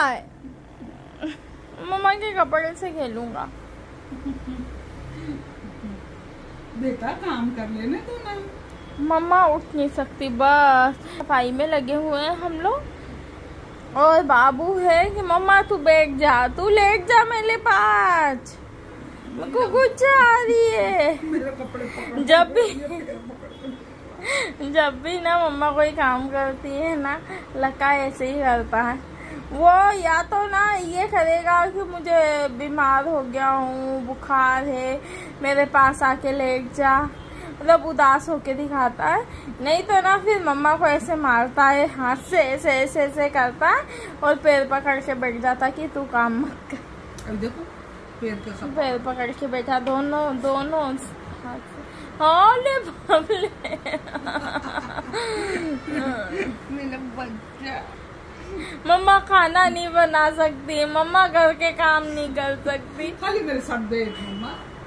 है। मम्मा के कपड़े से खेलूंगा। बेटा काम कर लेने तो ना। मम्मा उठ नहीं सकती, बस सफाई में लगे हुए हैं हम लोग। और बाबू है कि मम्मा तू बैठ जा, तू लेट जा मेरे पास, को कुछ आ रही है। मेरे कपड़े पकड़ जब भी ना मम्मा कोई काम करती है ना, लका ऐसे ही करता है। वो या तो ना ये करेगा कि मुझे बीमार हो गया हूँ, बुखार है, मेरे पास आके लेट जा, मतलब उदास होके दिखाता है। नहीं तो ना फिर मम्मा को ऐसे मारता है, हाथ से ऐसे ऐसे ऐसे करता है और पैर पकड़ के बैठ जाता कि तू काम मत कर। अब देखो पैर पकड़ के बैठा, दोनों हाथ से। ओले बाबले मेरा बच्चा। मम्मा खाना नहीं बना सकती, मम्मा घर के काम नहीं कर सकती। खाली मेरे साथ बैठ मम्मा।